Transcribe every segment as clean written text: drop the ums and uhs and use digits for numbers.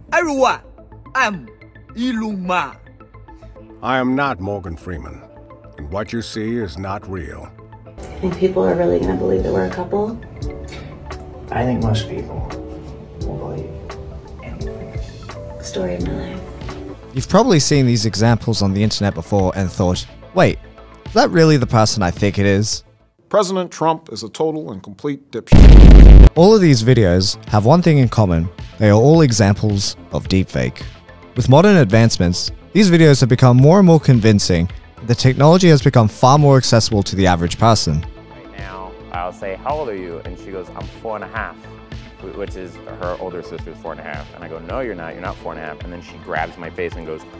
everyone, I'm Elon Musk. I am not Morgan Freeman, and what you see is not real. I think people are really going to believe that we're a couple. I think most people will believe anything. The story of my life. You've probably seen these examples on the internet before and thought, wait, is that really the person I think it is? President Trump is a total and complete dipshit. All of these videos have one thing in common. They are all examples of deepfake. With modern advancements, these videos have become more and more convincing. The technology has become far more accessible to the average person. Right now, I'll say, how old are you? And she goes, I'm 4.5, which is her older sister's 4.5. And I go, no, you're not 4.5. And then she grabs my face and goes,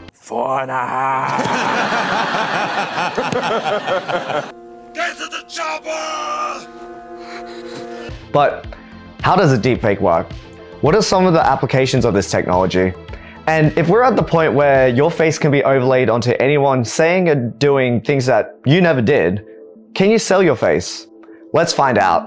4.5. Get to the chopper! But how does a deepfake work? What are some of the applications of this technology? And if we're at the point where your face can be overlaid onto anyone saying or doing things that you never did, can you sell your face? Let's find out.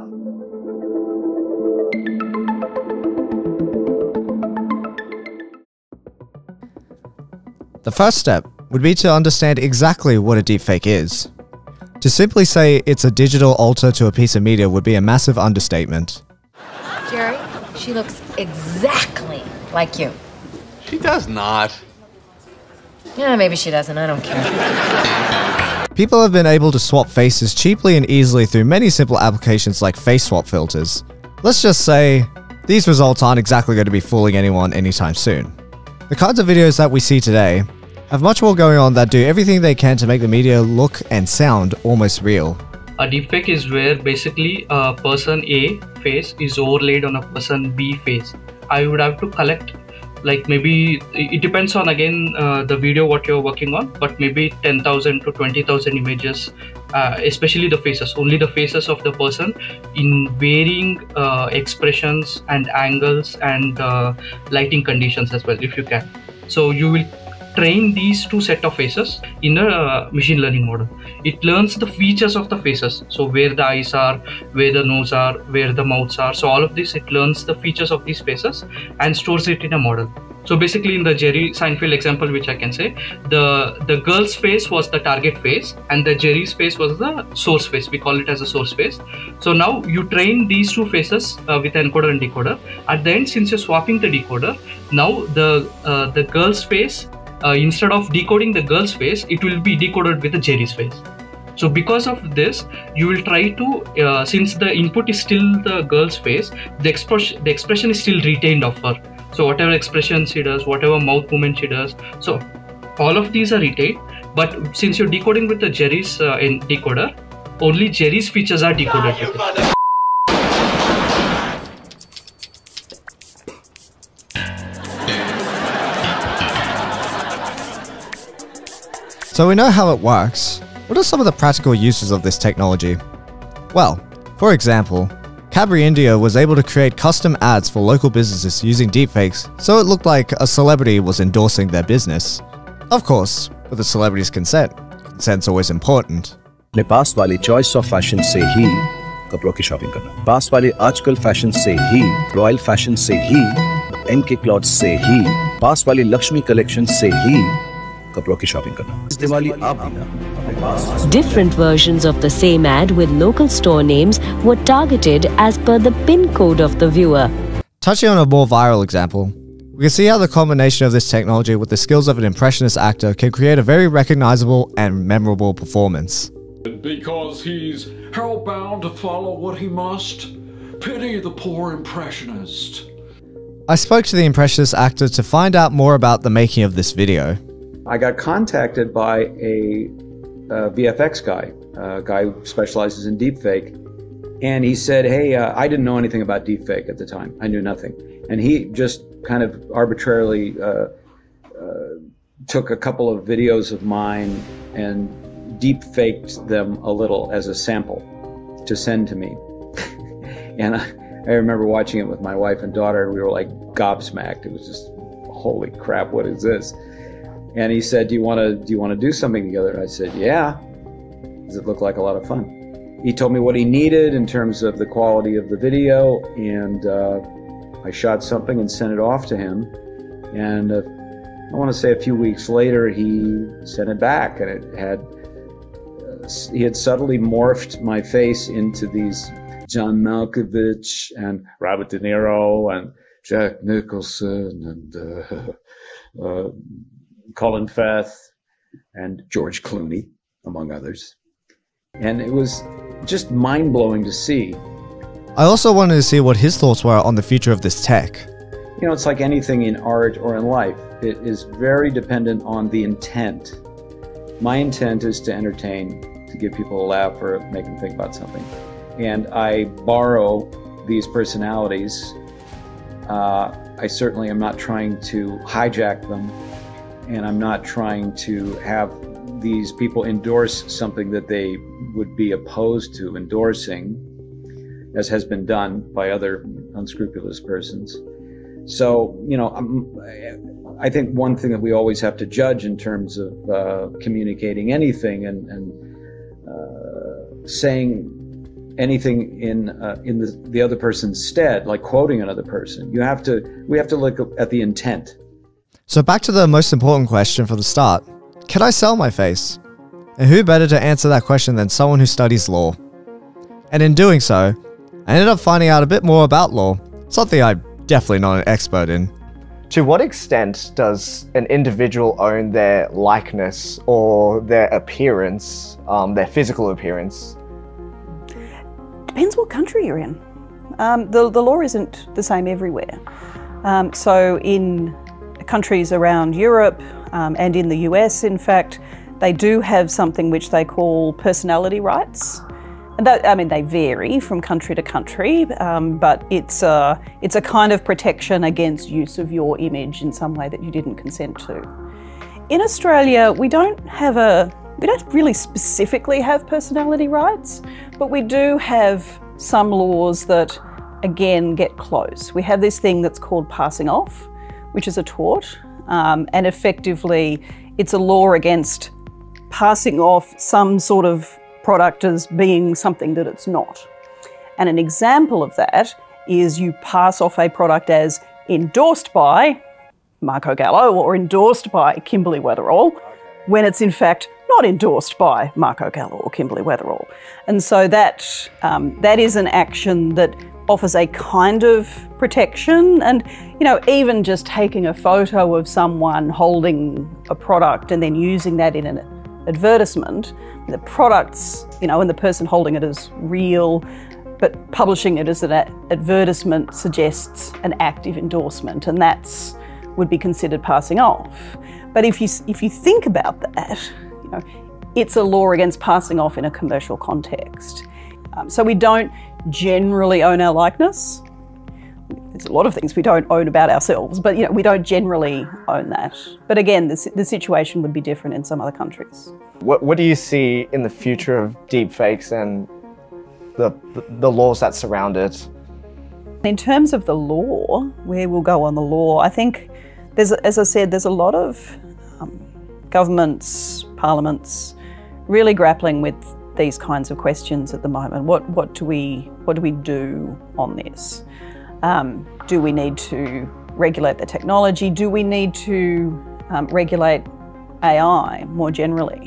The first step would be to understand exactly what a deepfake is. To simply say it's a digital alter to a piece of media would be a massive understatement. Jerry, she looks exactly like you. She does not. Yeah, maybe she doesn't, I don't care. People have been able to swap faces cheaply and easily through many simple applications like face swap filters. Let's just say, these results aren't exactly going to be fooling anyone anytime soon. The kinds of videos that we see today have much more going on that do everything they can to make the media look and sound almost real. A deepfake is where basically a person A face is overlaid on a person B face. I would have to collect, like, maybe it depends on again the video what you're working on, but maybe 10,000 to 20,000 images, especially the faces, only the faces of the person in varying expressions and angles and lighting conditions as well, if you can. So you will train these two set of faces in a machine learning model. It learns the features of the faces, so where the eyes are, where the nose are, where the mouths are, so all of this, it learns the features of these faces and stores it in a model. So basically in the Jerry Seinfeld example, which I can say, the girl's face was the target face and the Jerry's face was the source face. We call it as a source face. So now you train these two faces with encoder and decoder. At the end, since you're swapping the decoder, now the girl's face, instead of decoding the girl's face, it will be decoded with the Jerry's face. So because of this, you will try to, since the input is still the girl's face, the expression is still retained of her. So whatever expression she does, whatever mouth movement she does, so all of these are retained. But since you're decoding with the Jerry's in decoder, only Jerry's features are decoded with it. So we know how it works. What are some of the practical uses of this technology? Well, for example, Cadbury India was able to create custom ads for local businesses using deepfakes, so it looked like a celebrity was endorsing their business. Of course, with the celebrity's consent. Consent's always important. अपने पास वाली choice of fashion से ही कपड़ों की shopping करना, पास वाले आजकल fashion से ही, royal fashion से ही, एनके क्लॉथ्स से ही, पास वाली लक्ष्मी कलेक्शन से ही कपड़ों की शॉपिंग करना। इस दिवाली आप भी ना अपने पास। Different versions of the same ad with local store names were targeted as per the PIN code of the viewer. Touching on a more viral example, we can see how the combination of this technology with the skills of an impressionist actor can create a very recognizable and memorable performance. Because he's hell-bound to follow what he must. Pity the poor impressionist. I spoke to the impressionist actor to find out more about the making of this video. I got contacted by a VFX guy, a guy who specializes in deepfake, and he said, hey, I didn't know anything about deepfake at the time. I knew nothing. And he just kind of arbitrarily took a couple of videos of mine and deepfaked them a little as a sample to send to me. And I remember watching it with my wife and daughter, and we were like gobsmacked. It was just, holy crap, what is this? And he said, do you want to do something together? And I said, yeah. Does it look like a lot of fun? He told me what he needed in terms of the quality of the video, and I shot something and sent it off to him. And I want to say a few weeks later, he sent it back, and he had subtly morphed my face into these John Malkovich and Robert De Niro and Jack Nicholson and Colin Firth and George Clooney, among others. And it was just mind-blowing to see. I also wanted to see what his thoughts were on the future of this tech. You know, it's like anything in art or in life. It is very dependent on the intent. My intent is to entertain, to give people a laugh or make them think about something. And I borrow these personalities. I certainly am not trying to hijack them, and I'm not trying to have these people endorse something that they would be opposed to endorsing, as has been done by other unscrupulous persons. So, you know, I think one thing that we always have to judge in terms of communicating anything and saying anything in the other person's stead, like quoting another person, we have to look at the intent. So back to the most important question for the start. Can I sell my face? And who better to answer that question than someone who studies law? And in doing so, I ended up finding out a bit more about law, something I'm definitely not an expert in. To what extent does an individual own their likeness or their appearance, their physical appearance? Depends what country you're in. The law isn't the same everywhere. So in countries around Europe and in the US, in fact, they do have something which they call personality rights. And that, I mean, they vary from country to country, but it's a kind of protection against use of your image in some way that you didn't consent to. In Australia, we don't really specifically have personality rights, but we do have some laws that, again, get close. We have this thing that's called passing off, which is a tort, and effectively it's a law against passing off some sort of product as being something that it's not. And an example of that is you pass off a product as endorsed by Marco Gallo or endorsed by Kimberly Weatherall, when it's in fact not endorsed by Marco Gallo or Kimberly Weatherall. And so that is an action that offers a kind of protection. And, you know, even just taking a photo of someone holding a product and then using that in an advertisement, the products, you know, and the person holding it is real, but publishing it as an advertisement suggests an active endorsement, and that's would be considered passing off. But if you think about that, you know, it's a law against passing off in a commercial context. So we don't generally own our likeness. There's a lot of things we don't own about ourselves, but you know, we don't generally own that. But again, the situation would be different in some other countries. What do you see in the future of deepfakes and the laws that surround it? In terms of the law, where we'll go on the law, I think as I said, there's a lot of governments, parliaments, really grappling with these kinds of questions at the moment. What do we do on this? Do we need to regulate the technology? Do we need to regulate AI more generally?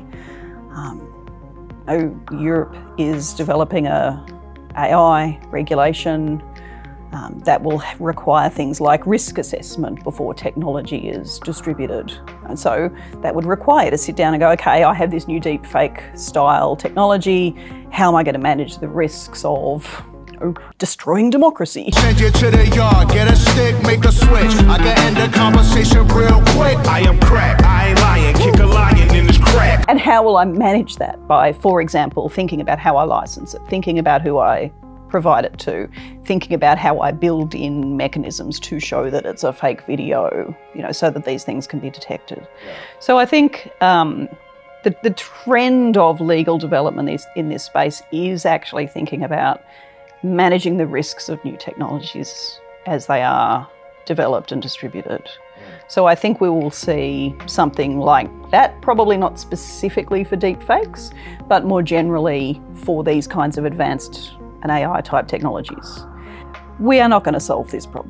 Europe is developing a AI regulation that will require things like risk assessment before technology is distributed. And so that would require to sit down and go, okay, I have this new deepfake style technology. How am I going to manage the risks of destroying democracy? Send you to the yard, get a stick, make a switch. I can end the conversation real quick. I am crack, I ain't lying, kick a lion in his crack. And how will I manage that? By, for example, thinking about how I license it, thinking about who I provide it to, thinking about how I build in mechanisms to show that it's a fake video, you know, so that these things can be detected. Yeah. So I think the trend of legal development in this space is actually thinking about managing the risks of new technologies as they are developed and distributed. So I think we will see something like that, probably not specifically for deepfakes, but more generally for these kinds of advanced and AI type technologies. We are not going to solve this problem.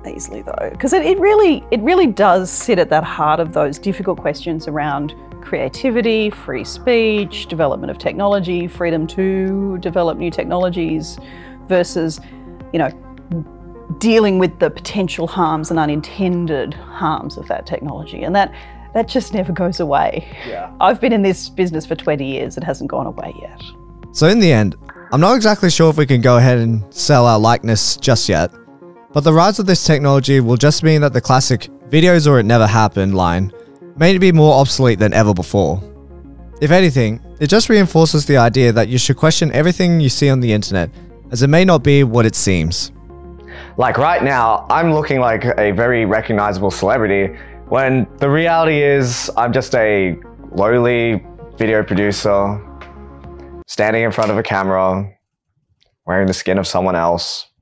easily though, because it really does sit at that heart of those difficult questions around creativity, free speech, development of technology, freedom to develop new technologies versus, you know, dealing with the potential harms and unintended harms of that technology. And that just never goes away. Yeah. I've been in this business for 20 years. It hasn't gone away yet. So in the end, I'm not exactly sure if we can go ahead and sell our likeness just yet, but the rise of this technology will just mean that the classic "videos or it never happened" line may be more obsolete than ever before. If anything, it just reinforces the idea that you should question everything you see on the internet, as it may not be what it seems. Like right now, I'm looking like a very recognizable celebrity, when the reality is I'm just a lowly video producer, standing in front of a camera, wearing the skin of someone else.